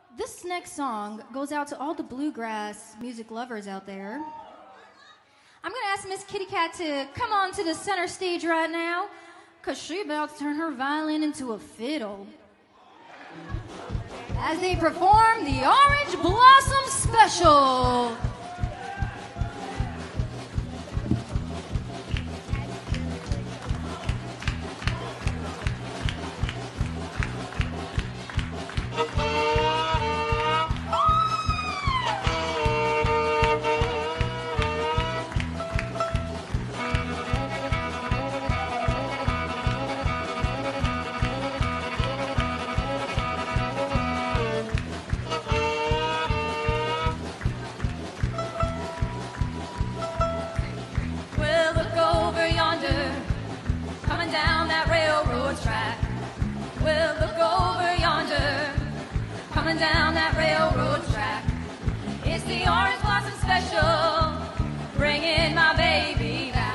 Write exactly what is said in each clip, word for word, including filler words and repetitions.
This next song goes out to all the bluegrass music lovers out there. I'm going to ask Miss Kitty Cat to come on to the center stage right now, because she's about to turn her violin into a fiddle as they perform the Orange Blossom Special. Down that railroad track, it's the Orange Blossom Special, bringing my baby back.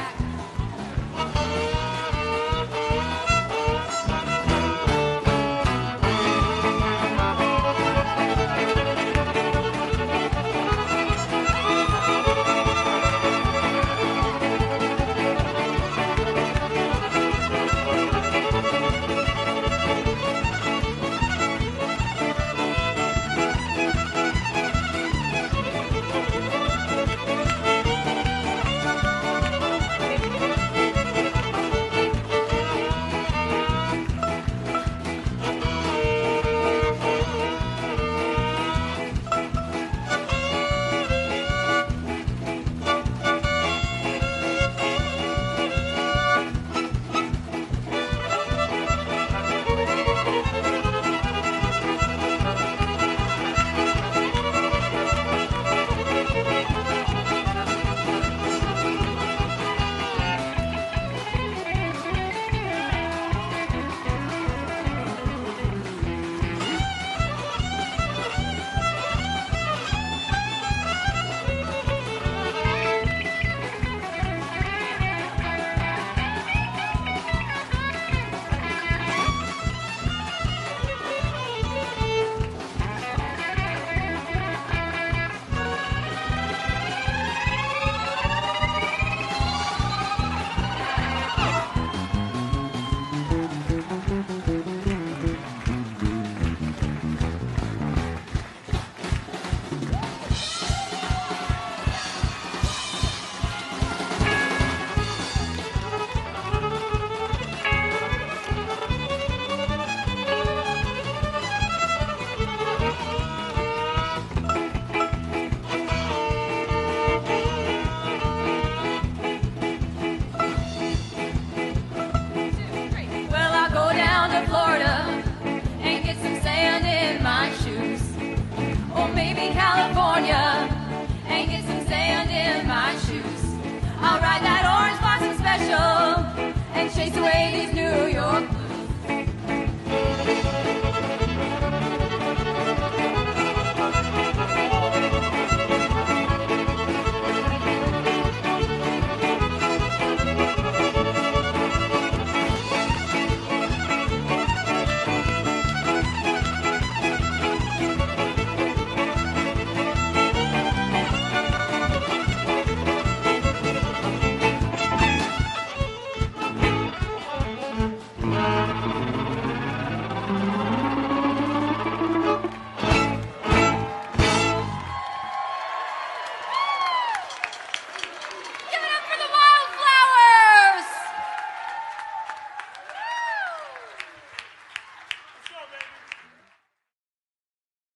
California and get some sand in my shoes. I'll ride that Orange Blossom Special and chase away these New York